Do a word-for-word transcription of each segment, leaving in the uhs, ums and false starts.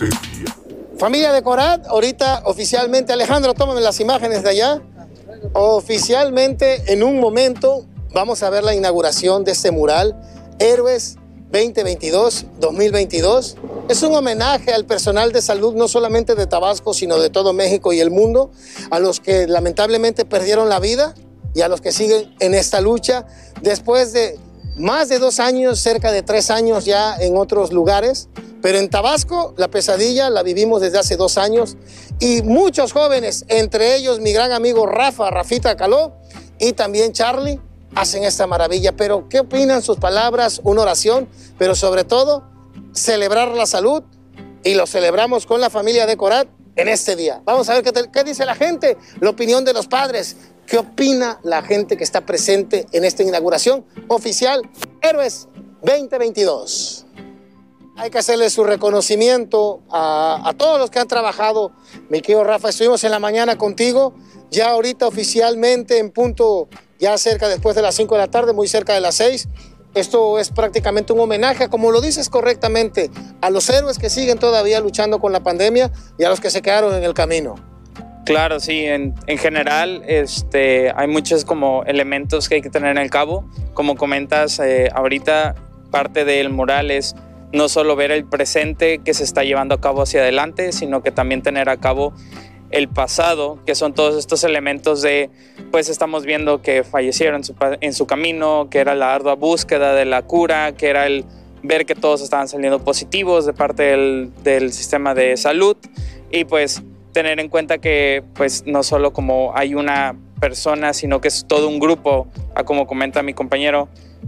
del día. Familia de Corat, ahorita oficialmente, Alejandro, tómame las imágenes de allá. Oficialmente, en un momento, vamos a ver la inauguración de este mural, Héroes veinte veintidós dos mil veintidós. Es un homenaje al personal de salud, no solamente de Tabasco, sino de todo México y el mundo, a los que lamentablemente perdieron la vida y a los que siguen en esta lucha después de más de dos años, cerca de tres años ya en otros lugares. Pero en Tabasco la pesadilla la vivimos desde hace dos años y muchos jóvenes, entre ellos mi gran amigo Rafa, Rafita Caló, y también Charlie, hacen esta maravilla. Pero ¿qué opinan sus palabras? Una oración, pero sobre todo celebrar la salud, y lo celebramos con la familia de Corat en este día. Vamos a ver qué, te, qué dice la gente, la opinión de los padres. ¿Qué opina la gente que está presente en esta inauguración oficial Héroes veinte veintidós? Hay que hacerle su reconocimiento a, a todos los que han trabajado. Mi querido Rafa, estuvimos en la mañana contigo, ya ahorita oficialmente en punto, ya cerca después de las cinco de la tarde, muy cerca de las seis. Esto es prácticamente un homenaje, como lo dices correctamente, a los héroes que siguen todavía luchando con la pandemia y a los que se quedaron en el camino. Claro, sí, en, en general este, hay muchos como elementos que hay que tener en el cabo. Como comentas, eh, ahorita parte del mural es no solo ver el presente que se está llevando a cabo hacia adelante, sino que también tener a cabo el pasado, que son todos estos elementos de, pues estamos viendo que fallecieron en su, en su camino, que era la ardua búsqueda de la cura, que era el ver que todos estaban saliendo positivos de parte del, del sistema de salud, y pues tener en cuenta que pues no solo como hay una persona, sino que es todo un grupo, a como comenta mi compañero,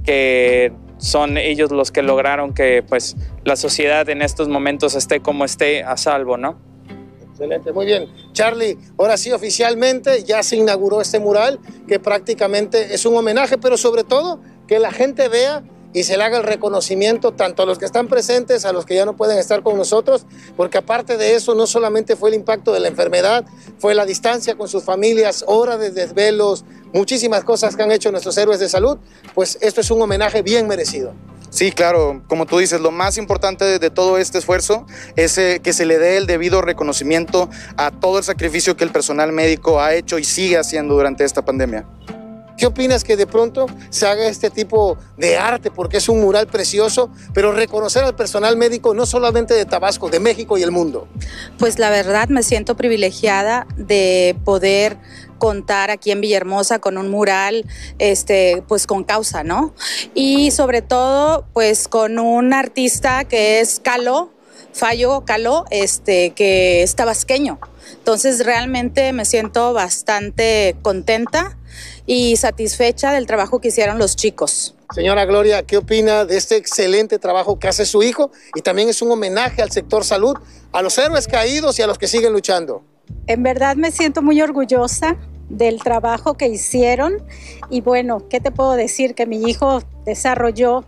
que son ellos los que lograron que pues la sociedad en estos momentos esté como esté, a salvo, ¿no? Excelente, muy bien. Charlie, ahora sí oficialmente ya se inauguró este mural que prácticamente es un homenaje, pero sobre todo que la gente vea y se le haga el reconocimiento tanto a los que están presentes, a los que ya no pueden estar con nosotros, porque aparte de eso no solamente fue el impacto de la enfermedad, fue la distancia con sus familias, horas de desvelos, muchísimas cosas que han hecho nuestros héroes de salud. Pues esto es un homenaje bien merecido. Sí, claro, como tú dices, lo más importante de, de todo este esfuerzo es eh, que se le dé el debido reconocimiento a todo el sacrificio que el personal médico ha hecho y sigue haciendo durante esta pandemia. ¿Qué opinas que de pronto se haga este tipo de arte? Porque es un mural precioso, pero reconocer al personal médico no solamente de Tabasco, de México y el mundo. Pues la verdad me siento privilegiada de poder contar aquí en Villahermosa con un mural este, pues con causa, ¿no? Y sobre todo pues con un artista que es Caló, Fallo Caló, este, que es tabasqueño. Entonces realmente me siento bastante contenta y satisfecha del trabajo que hicieron los chicos. Señora Gloria, ¿qué opina de este excelente trabajo que hace su hijo? Y también es un homenaje al sector salud, a los héroes caídos y a los que siguen luchando. En verdad me siento muy orgullosa del trabajo que hicieron y bueno, ¿qué te puedo decir? Que mi hijo desarrolló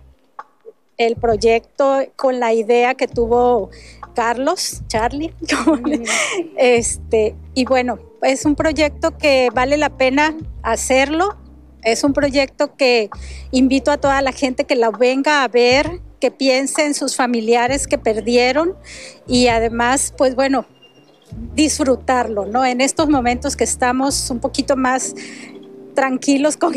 el proyecto con la idea que tuvo Carlos, Charlie, mm. este, y bueno, es un proyecto que vale la pena hacerlo, es un proyecto que invito a toda la gente que la venga a ver, que piense en sus familiares que perdieron y además, pues bueno, disfrutarlo, ¿no? En estos momentos que estamos un poquito más tranquilos con,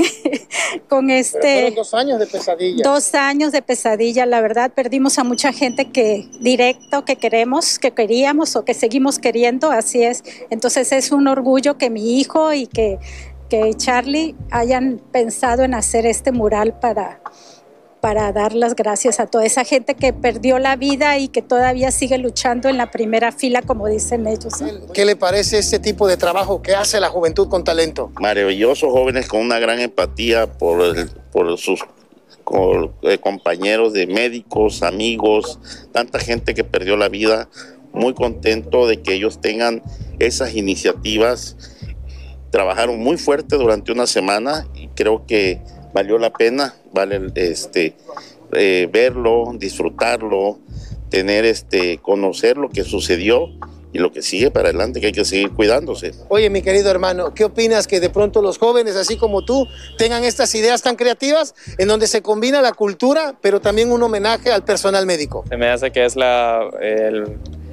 con este... Pero fueron dos años de pesadilla. Dos años de pesadilla, la verdad, perdimos a mucha gente que directo, que queremos, que queríamos o que seguimos queriendo, así es. Entonces es un orgullo que mi hijo y que, que Charlie hayan pensado en hacer este mural para... para dar las gracias a toda esa gente que perdió la vida y que todavía sigue luchando en la primera fila, como dicen ellos, ¿no? ¿Qué le parece este tipo de trabajo que hace la juventud con talento? Maravillosos jóvenes con una gran empatía por, el, por sus por, eh, compañeros de médicos, amigos, tanta gente que perdió la vida. Muy contento de que ellos tengan esas iniciativas. Trabajaron muy fuerte durante una semana y creo que valió la pena, vale este, eh, verlo, disfrutarlo, tener este, conocer lo que sucedió y lo que sigue para adelante, que hay que seguir cuidándose. Oye, mi querido hermano, ¿qué opinas que de pronto los jóvenes, así como tú, tengan estas ideas tan creativas en donde se combina la cultura, pero también un homenaje al personal médico? Se me hace que es la, el,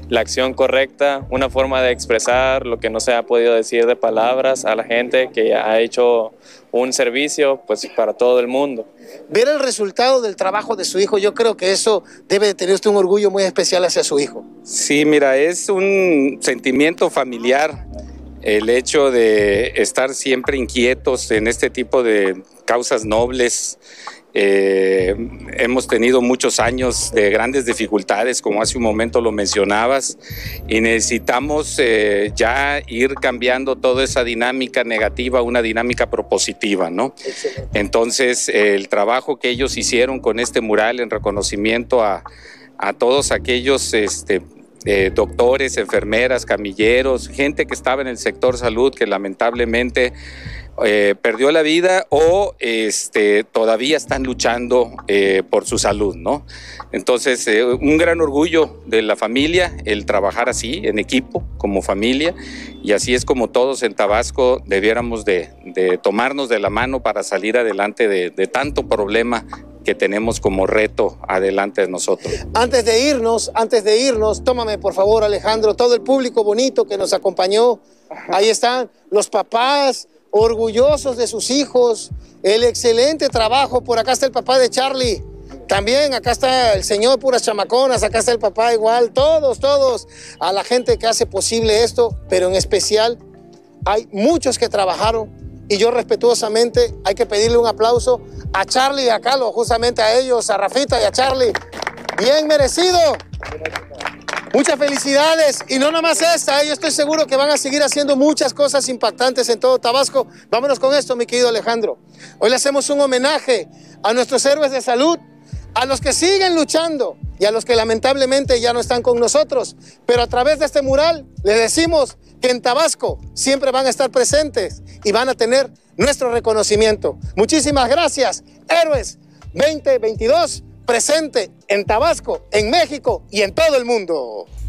la acción correcta, una forma de expresar lo que no se ha podido decir de palabras a la gente, que ha hecho un servicio pues para todo el mundo. Ver el resultado del trabajo de su hijo, yo creo que eso debe de tener usted un orgullo muy especial hacia su hijo. Sí, mira, es un sentimiento familiar el hecho de estar siempre inquietos en este tipo de causas nobles. Eh, hemos tenido muchos años de grandes dificultades, como hace un momento lo mencionabas, y necesitamos eh, ya ir cambiando toda esa dinámica negativa a una dinámica propositiva, ¿no? Entonces, eh, el trabajo que ellos hicieron con este mural en reconocimiento a, a todos aquellos este, eh, doctores, enfermeras, camilleros, gente que estaba en el sector salud que lamentablemente Eh, perdió la vida o este, todavía están luchando eh, por su salud, ¿no? Entonces, eh, un gran orgullo de la familia, el trabajar así, en equipo, como familia, y así es como todos en Tabasco debiéramos de, de tomarnos de la mano para salir adelante de, de tanto problema que tenemos como reto adelante de nosotros. Antes de irnos, antes de irnos, tómame por favor, Alejandro, todo el público bonito que nos acompañó, ahí están los papás, orgullosos de sus hijos, el excelente trabajo. Por acá está el papá de Charlie, también acá está el señor puras chamaconas, acá está el papá igual, todos, todos, a la gente que hace posible esto, pero en especial hay muchos que trabajaron y yo respetuosamente hay que pedirle un aplauso a Charlie y a Carlos, justamente a ellos, a Rafita y a Charlie, bien merecido. Muchas felicidades, y no nomás esta, ¿eh? Yo estoy seguro que van a seguir haciendo muchas cosas impactantes en todo Tabasco. Vámonos con esto, mi querido Alejandro. Hoy le hacemos un homenaje a nuestros héroes de salud, a los que siguen luchando y a los que lamentablemente ya no están con nosotros. Pero a través de este mural les decimos que en Tabasco siempre van a estar presentes y van a tener nuestro reconocimiento. Muchísimas gracias, Héroes veinte veintidós. Presente en Tabasco, en México y en todo el mundo.